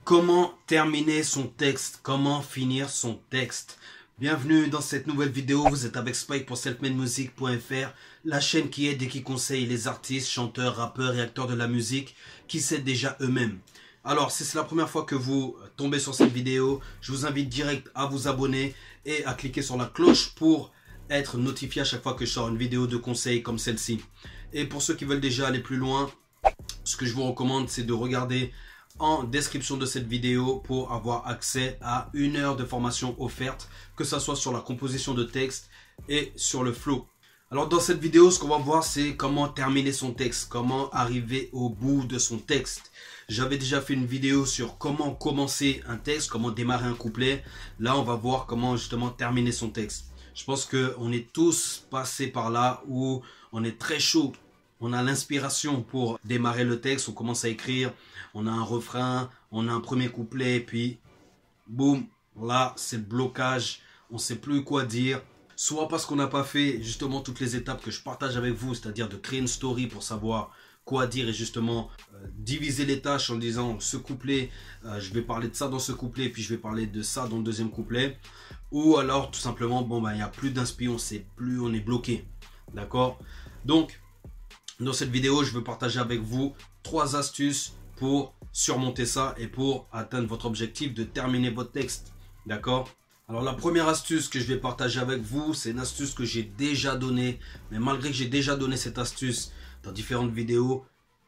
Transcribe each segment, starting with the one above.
Comment terminer son texte? Comment finir son texte? Bienvenue dans cette nouvelle vidéo. Vous êtes avec Spike pour selfmademusic.fr, la chaîne qui aide et qui conseille les artistes, chanteurs, rappeurs et acteurs de la musique qui s'aident déjà eux-mêmes. Alors, si c'est la première fois que vous tombez sur cette vidéo, je vous invite direct à vous abonner et à cliquer sur la cloche pour être notifié à chaque fois que je sors une vidéo de conseil comme celle-ci. Et pour ceux qui veulent déjà aller plus loin, ce que je vous recommande, c'est de regarder en description de cette vidéo pour avoir accès à 1 heure de formation offerte, que ce soit sur la composition de texte et sur le flow. Alors dans cette vidéo, ce qu'on va voir, c'est comment terminer son texte, comment arriver au bout de son texte. J'avais déjà fait une vidéo sur comment commencer un texte, comment démarrer un couplet. Là, on va voir comment justement terminer son texte. Je pense qu'on est tous passés par là où on est très chaud. On a l'inspiration pour démarrer le texte, on commence à écrire, on a un refrain, on a un premier couplet, puis boum, là c'est le blocage, on ne sait plus quoi dire. Soit parce qu'on n'a pas fait justement toutes les étapes que je partage avec vous, c'est-à-dire de créer une story pour savoir quoi dire et justement diviser les tâches en disant ce couplet, je vais parler de ça dans ce couplet, puis je vais parler de ça dans le deuxième couplet. Ou alors tout simplement, bon ben il n'y a plus d'inspiration, on sait plus, on est bloqué. D'accord? Donc, dans cette vidéo, je veux partager avec vous 3 astuces pour surmonter ça et pour atteindre votre objectif de terminer votre texte. D'accord? Alors la première astuce que je vais partager avec vous, c'est une astuce que j'ai déjà donnée. Mais malgré que j'ai déjà donné cette astuce dans différentes vidéos,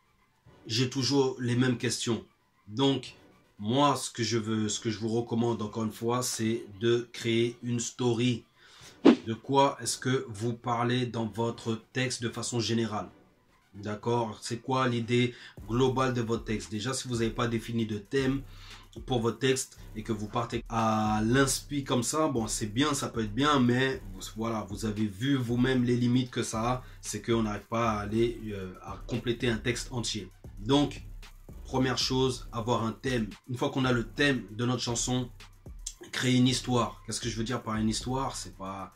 j'ai toujours les mêmes questions. Donc, moi, ce que je vous recommande encore une fois, c'est de créer une story. De quoi est-ce que vous parlez dans votre texte de façon générale? D'accord? C'est quoi l'idée globale de votre texte? Déjà, si vous n'avez pas défini de thème pour votre texte et que vous partez à l'inspi comme ça, bon, c'est bien, ça peut être bien, mais voilà, vous avez vu vous-même les limites que ça a, c'est qu'on n'arrive pas à aller à compléter un texte entier. Donc, première chose, avoir un thème. Une fois qu'on a le thème de notre chanson, créer une histoire. Qu'est-ce que je veux dire par une histoire? C'est pas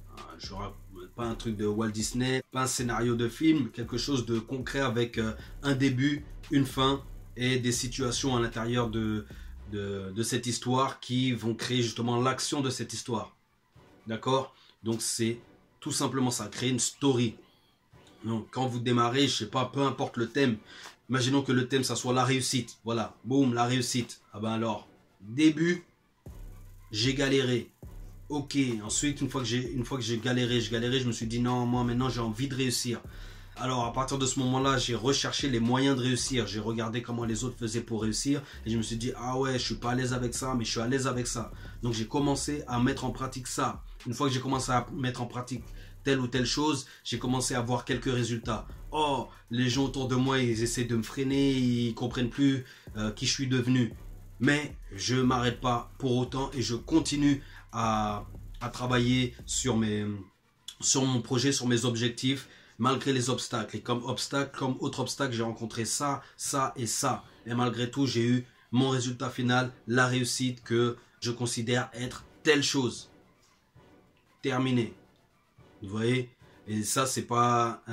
pas un truc de Walt Disney, pas un scénario de film, quelque chose de concret avec un début, une fin et des situations à l'intérieur de cette histoire qui vont créer justement l'action de cette histoire. D'accord? Donc c'est tout simplement ça, créer une story. Donc quand vous démarrez, je sais pas, peu importe le thème, imaginons que le thème ça soit la réussite. Voilà, boum, la réussite. Ah ben alors, début, j'ai galéré. Ok, ensuite, une fois que j'ai galéré, je me suis dit non, moi maintenant j'ai envie de réussir. Alors à partir de ce moment-là, j'ai recherché les moyens de réussir. J'ai regardé comment les autres faisaient pour réussir. Et je me suis dit, ah ouais, je suis pas à l'aise avec ça, mais je suis à l'aise avec ça. Donc j'ai commencé à mettre en pratique ça. Une fois que j'ai commencé à mettre en pratique telle ou telle chose, j'ai commencé à voir quelques résultats. Oh, les gens autour de moi, ils essaient de me freiner, ils comprennent plus qui je suis devenu. Mais je ne m'arrête pas pour autant et je continue à travailler sur mon projet, sur mes objectifs, malgré les obstacles. Et comme autre obstacle, j'ai rencontré ça, ça et ça. Et malgré tout, j'ai eu mon résultat final, la réussite que je considère être telle chose. Terminé. Vous voyez? Et ça, c'est pas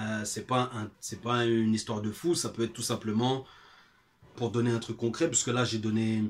une histoire de fou. Ça peut être tout simplement pour donner un truc concret, parce que là, j'ai donné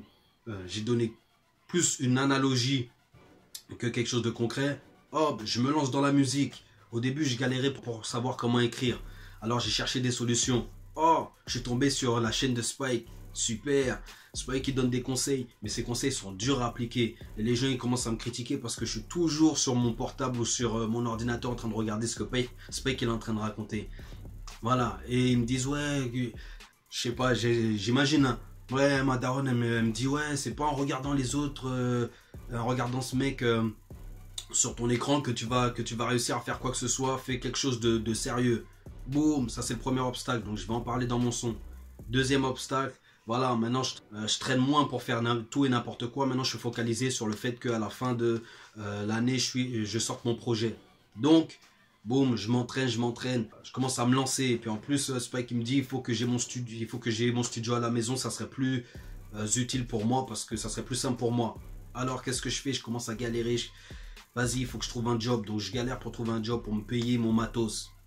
plus une analogie que quelque chose de concret. Hop, je me lance dans la musique. Au début, je galérais pour savoir comment écrire. Alors, j'ai cherché des solutions. Oh, je suis tombé sur la chaîne de Spike. Super. Spike qui donne des conseils. Mais ces conseils sont durs à appliquer. Et les gens, ils commencent à me critiquer parce que je suis toujours sur mon portable ou sur mon ordinateur en train de regarder ce que Spike est en train de raconter. Voilà. Et ils me disent, ouais, je sais pas, j'imagine, hein. Ouais, ma daronne, elle me dit, ouais, c'est pas en regardant les autres, en regardant ce mec sur ton écran que tu vas réussir à faire quoi que ce soit. Fais quelque chose de sérieux. Boum, ça c'est le premier obstacle, donc je vais en parler dans mon son. Deuxième obstacle, voilà, maintenant je traîne moins pour faire tout et n'importe quoi. Maintenant je suis focalisé sur le fait qu'à la fin de l'année, je sorte mon projet. Donc, boum, je m'entraîne, je commence à me lancer. Et puis en plus, Spike il me dit, il faut que j'ai mon studio à la maison, ça serait plus utile pour moi parce que ça serait plus simple pour moi. Alors qu'est-ce que je fais? Je commence à galérer. Vas-y, il faut que je trouve un job. Donc je galère pour trouver un job pour me payer mon matos.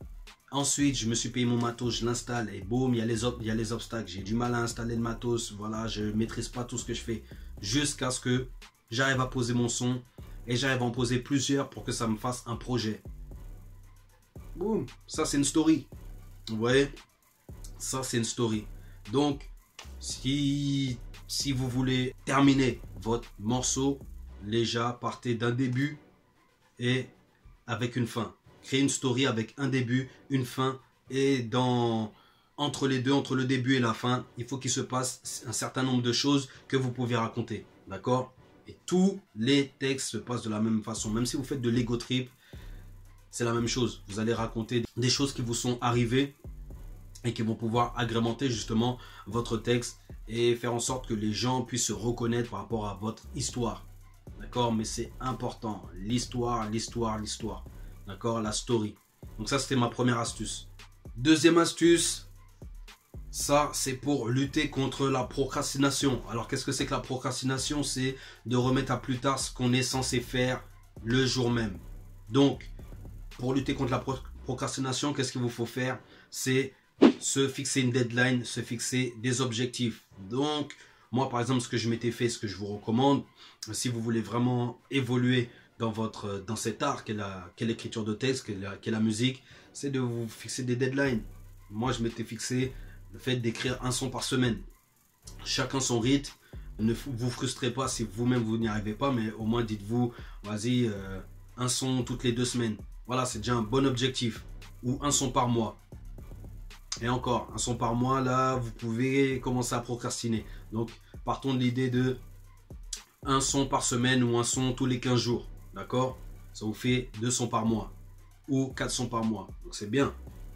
Ensuite, je me suis payé mon matos, je l'installe et boum, il y a les obstacles. J'ai du mal à installer le matos, voilà, je ne maîtrise pas tout ce que je fais. Jusqu'à ce que j'arrive à poser mon son et j'arrive à en poser plusieurs pour que ça me fasse un projet. Boum, ça c'est une story. Vous voyez, ça c'est une story. Donc, si vous voulez terminer votre morceau, déjà partez d'un début et avec une fin. Créez une story avec un début, une fin et entre les deux, entre le début et la fin, il faut qu'il se passe un certain nombre de choses que vous pouvez raconter. D'accord? Et tous les textes se passent de la même façon. Même si vous faites de l'ego trip, c'est la même chose. Vous allez raconter des choses qui vous sont arrivées et qui vont pouvoir agrémenter justement votre texte et faire en sorte que les gens puissent se reconnaître par rapport à votre histoire. D'accord? Mais c'est important. L'histoire, l'histoire, l'histoire. D'accord? La story. Donc ça, c'était ma première astuce. Deuxième astuce, ça, c'est pour lutter contre la procrastination. Alors, qu'est-ce que c'est que la procrastination? C'est de remettre à plus tard ce qu'on est censé faire le jour même. Donc, pour lutter contre la procrastination, qu'est-ce qu'il vous faut faire? C'est se fixer une deadline, se fixer des objectifs. Donc, moi, par exemple, ce que je m'étais fait, ce que je vous recommande, si vous voulez vraiment évoluer dans cet art qu'est l'écriture de texte, qu'est la musique, c'est de vous fixer des deadlines. Moi, je m'étais fixé le fait d'écrire un son par semaine. Chacun son rythme. Ne vous frustrez pas si vous-même vous n'y arrivez pas, mais au moins dites-vous, vas-y, un son toutes les 2 semaines. Voilà, c'est déjà un bon objectif. Ou un son par mois. Et encore, un son par mois, là, vous pouvez commencer à procrastiner. Donc, partons de l'idée de un son par semaine ou un son tous les 15 jours. D'accord? Ça vous fait 2 sons par mois. Ou 4 sons par mois. Donc, c'est bien.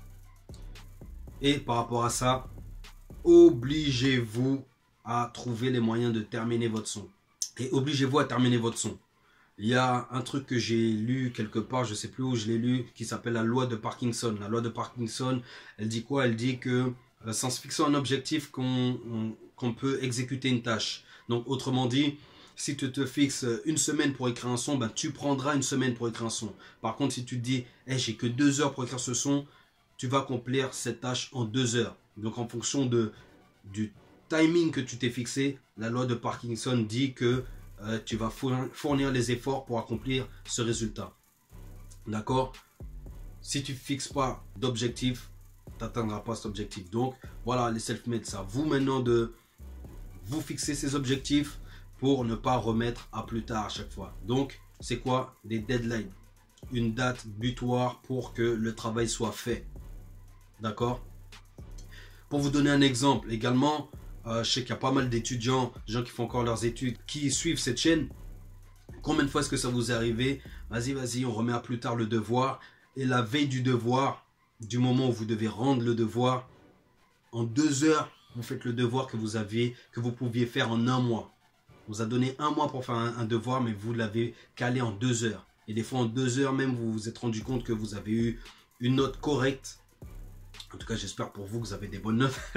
Et par rapport à ça, obligez-vous à trouver les moyens de terminer votre son. Et obligez-vous à terminer votre son. Il y a un truc que j'ai lu quelque part, je ne sais plus où je l'ai lu, qui s'appelle la loi de Parkinson. La loi de Parkinson, elle dit quoi? Elle dit que sans se fixer un objectif, qu'on peut exécuter une tâche. Donc autrement dit, si tu te fixes une semaine pour écrire un son, ben, tu prendras une semaine pour écrire un son. Par contre, si tu te dis, hey, j'ai que 2 heures pour écrire ce son, tu vas accomplir cette tâche en 2 heures. Donc en fonction du timing que tu t'es fixé, la loi de Parkinson dit que tu vas fournir les efforts pour accomplir ce résultat. D'accord? Si tu ne fixes pas d'objectif, tu n'atteindras pas cet objectif. Donc voilà, les self-made, c'est à vous maintenant de vous fixer ces objectifs pour ne pas remettre à plus tard à chaque fois. Donc c'est quoi? Des deadlines. Une date butoir pour que le travail soit fait. D'accord? Pour vous donner un exemple également, je sais qu'il y a pas mal d'étudiants, des gens qui font encore leurs études, qui suivent cette chaîne. Combien de fois est-ce que ça vous est arrivé? Vas-y, on remet à plus tard le devoir. Et la veille du devoir, du moment où vous devez rendre le devoir, en 2 heures, vous faites le devoir que vous pouviez faire en 1 mois. On vous a donné 1 mois pour faire un devoir, mais vous l'avez calé en 2 heures. Et des fois, en 2 heures même, vous vous êtes rendu compte que vous avez eu une note correcte. En tout cas, j'espère pour vous que vous avez des bonnes notes.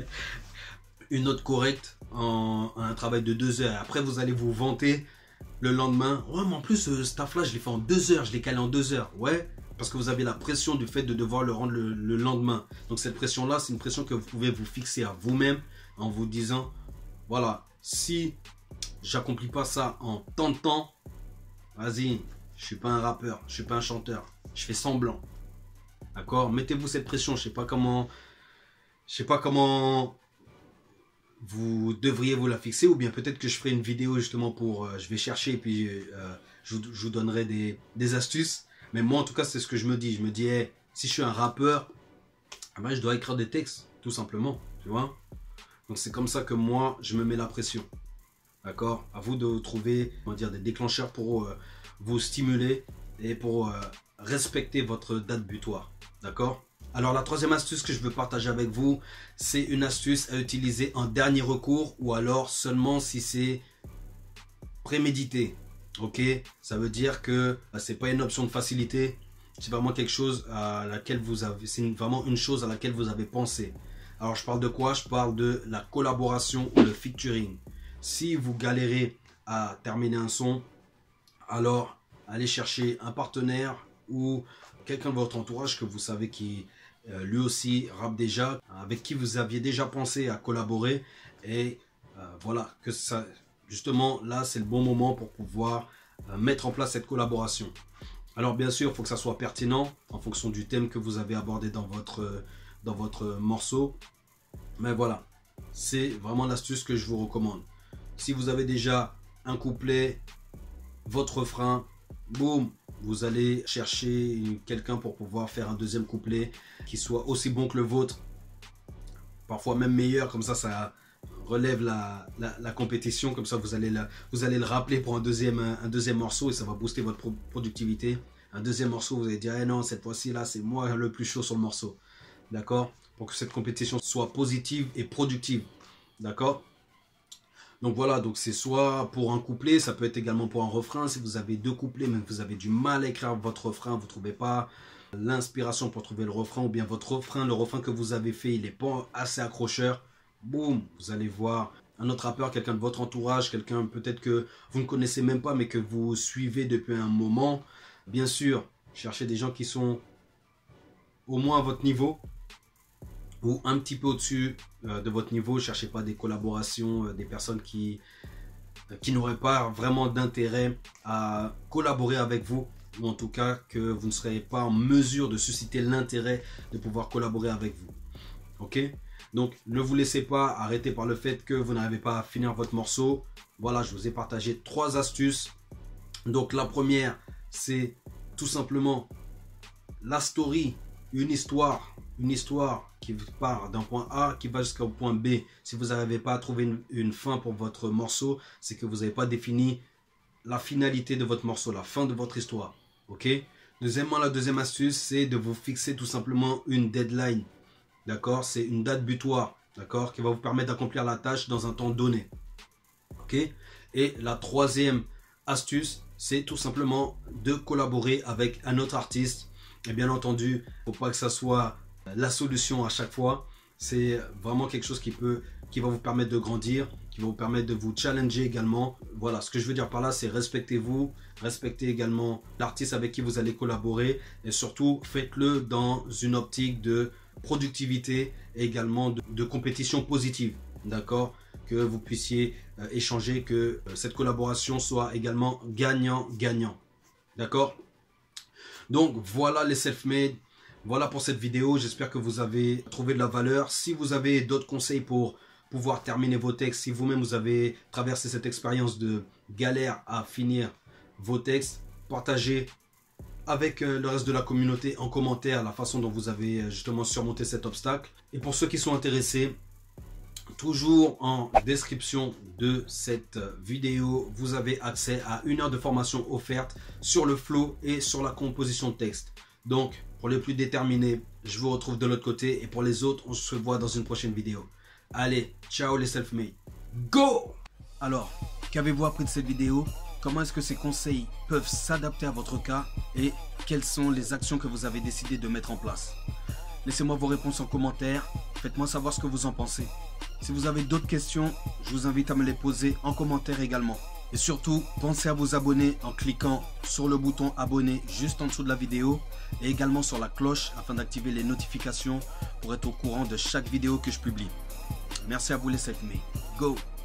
Une note correcte en un travail de 2 heures. Après, vous allez vous vanter le lendemain. Ouais, mais en plus, ce taf-là, je l'ai fait en 2 heures. Je l'ai calé en 2 heures. Ouais, parce que vous avez la pression du fait de devoir le rendre le lendemain. Donc, cette pression-là, c'est une pression que vous pouvez vous fixer à vous-même en vous disant, voilà, si j'accomplis pas ça en tant de temps, vas-y, je suis pas un rappeur, je suis pas un chanteur. Je fais semblant. D'accord? Mettez-vous cette pression. Je sais pas comment vous devriez vous la fixer, ou bien peut-être que je ferai une vidéo justement pour, je vais chercher et puis je vous donnerai des astuces. Mais moi en tout cas c'est ce que je me dis. Je me dis, hey, si je suis un rappeur, ben, je dois écrire des textes, tout simplement, tu vois. Donc c'est comme ça que moi je me mets la pression. D'accord? À vous de trouver, on va dire, des déclencheurs pour vous stimuler et pour respecter votre date butoir. D'accord? Alors la troisième astuce que je veux partager avec vous, c'est une astuce à utiliser en dernier recours ou alors seulement si c'est prémédité. Ok? Ça veut dire que c'est pas une option de facilité, c'est vraiment quelque chose à laquelle vraiment une chose à laquelle vous avez pensé. Alors je parle de quoi? Je parle de la collaboration ou le featuring. Si vous galérez à terminer un son, alors allez chercher un partenaire ou quelqu'un de votre entourage que vous savez qui lui aussi rappe déjà, avec qui vous aviez déjà pensé à collaborer. Et voilà, que ça, justement, là, c'est le bon moment pour pouvoir mettre en place cette collaboration. Alors bien sûr, il faut que ça soit pertinent en fonction du thème que vous avez abordé dans votre morceau. Mais voilà, c'est vraiment l'astuce que je vous recommande. Si vous avez déjà un couplet, votre refrain, boum, vous allez chercher quelqu'un pour pouvoir faire un deuxième couplet qui soit aussi bon que le vôtre. Parfois même meilleur, comme ça relève la compétition. Comme ça, vous allez le rappeler pour un deuxième morceau et ça va booster votre productivité. Un deuxième morceau, vous allez dire, eh non, cette fois-ci, là, c'est moi le plus chaud sur le morceau. D'accord? Pour que cette compétition soit positive et productive. D'accord? Donc voilà, donc c'est soit pour un couplet, ça peut être également pour un refrain. Si vous avez deux couplets, mais que vous avez du mal à écrire votre refrain, vous ne trouvez pas l'inspiration pour trouver le refrain, ou bien votre refrain, le refrain que vous avez fait, il n'est pas assez accrocheur, boum, vous allez voir un autre rappeur, quelqu'un de votre entourage, quelqu'un peut-être que vous ne connaissez même pas, mais que vous suivez depuis un moment. Bien sûr, cherchez des gens qui sont au moins à votre niveau, ou un petit peu au-dessus de votre niveau. Cherchez pas des collaborations, des personnes qui n'auraient pas vraiment d'intérêt à collaborer avec vous, ou en tout cas que vous ne serez pas en mesure de susciter l'intérêt de pouvoir collaborer avec vous. Ok? Donc ne vous laissez pas arrêter par le fait que vous n'arrivez pas à finir votre morceau. Voilà, je vous ai partagé 3 astuces. Donc la première, c'est tout simplement la story, une histoire qui part d'un point A qui va jusqu'au point B. Si vous n'arrivez pas à trouver une fin pour votre morceau, c'est que vous n'avez pas défini la finalité de votre morceau, la fin de votre histoire. Ok? Deuxièmement, la deuxième astuce, c'est de vous fixer tout simplement une deadline. D'accord? C'est une date butoir, d'accord, qui va vous permettre d'accomplir la tâche dans un temps donné. Ok? Et la troisième astuce, c'est tout simplement de collaborer avec un autre artiste. Et bien entendu, il ne faut pas que ça soit la solution à chaque fois. C'est vraiment quelque chose qui va vous permettre de grandir, qui va vous permettre de vous challenger également. Voilà, ce que je veux dire par là, c'est respectez-vous, respectez également l'artiste avec qui vous allez collaborer, et surtout faites-le dans une optique de productivité et également de compétition positive. D'accord? Que vous puissiez échanger, que cette collaboration soit également gagnant-gagnant. D'accord? Donc voilà les self-made. Voilà pour cette vidéo. J'espère que vous avez trouvé de la valeur. Si vous avez d'autres conseils pour pouvoir terminer vos textes, si vous-même vous avez traversé cette expérience de galère à finir vos textes, partagez avec le reste de la communauté en commentaire la façon dont vous avez justement surmonté cet obstacle. Et pour ceux qui sont intéressés, toujours en description de cette vidéo, vous avez accès à 1 heure de formation offerte sur le flow et sur la composition de texte. Donc, pour les plus déterminés, je vous retrouve de l'autre côté. Et pour les autres, on se voit dans une prochaine vidéo. Allez, ciao les self-made. Go! Alors, qu'avez-vous appris de cette vidéo? Comment est-ce que ces conseils peuvent s'adapter à votre cas? Et quelles sont les actions que vous avez décidé de mettre en place? Laissez-moi vos réponses en commentaire. Faites-moi savoir ce que vous en pensez. Si vous avez d'autres questions, je vous invite à me les poser en commentaire également. Et surtout, pensez à vous abonner en cliquant sur le bouton abonner juste en dessous de la vidéo et également sur la cloche afin d'activer les notifications pour être au courant de chaque vidéo que je publie. Merci à vous les self-made. Go!